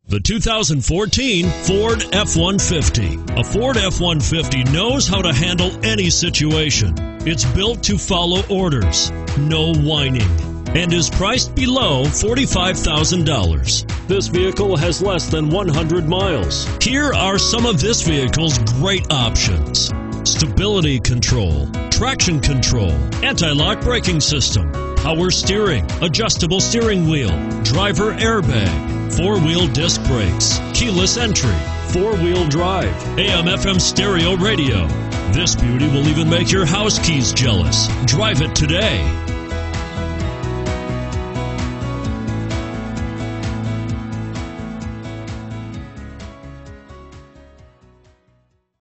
The 2014 Ford F-150. A Ford F-150 knows how to handle any situation. It's built to follow orders, no whining, and is priced below $45,000. This vehicle has less than 100 miles. Here are some of this vehicle's great options: stability control, traction control, anti-lock braking system, power steering, adjustable steering wheel, driver airbag, four-wheel disc brakes, keyless entry, four-wheel drive, AM/FM stereo radio. This beauty will even make your house keys jealous. Drive it today.